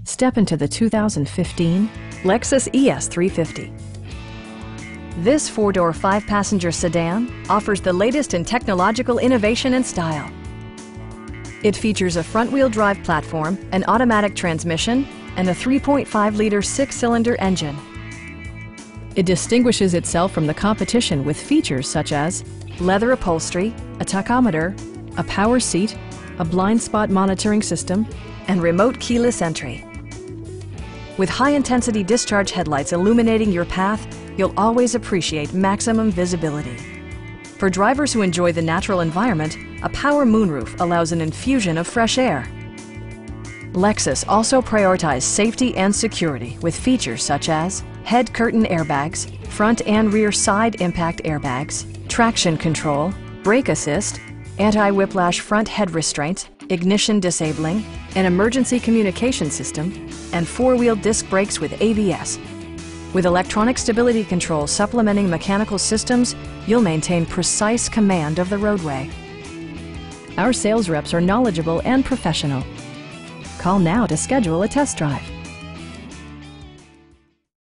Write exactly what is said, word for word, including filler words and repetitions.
Step into the two thousand fifteen Lexus E S three fifty. This four-door, five-passenger sedan offers the latest in technological innovation and style. It features a front-wheel drive platform, an automatic transmission, and a three point five liter six-cylinder engine. It distinguishes itself from the competition with features such as leather upholstery, a tachometer, a power seat, a blind spot monitoring system, and remote keyless entry. With high-intensity discharge headlights illuminating your path, you'll always appreciate maximum visibility. For drivers who enjoy the natural environment, a power moonroof allows an infusion of fresh air. Lexus also prioritized safety and security with features such as head curtain airbags, front and rear side impact airbags, traction control, brake assist, anti-whiplash front head restraints, ignition disabling, an emergency communication system, and four-wheel disc brakes with A B S. With electronic stability control supplementing mechanical systems, you'll maintain precise command of the roadway. Our sales reps are knowledgeable and professional. Call now to schedule a test drive.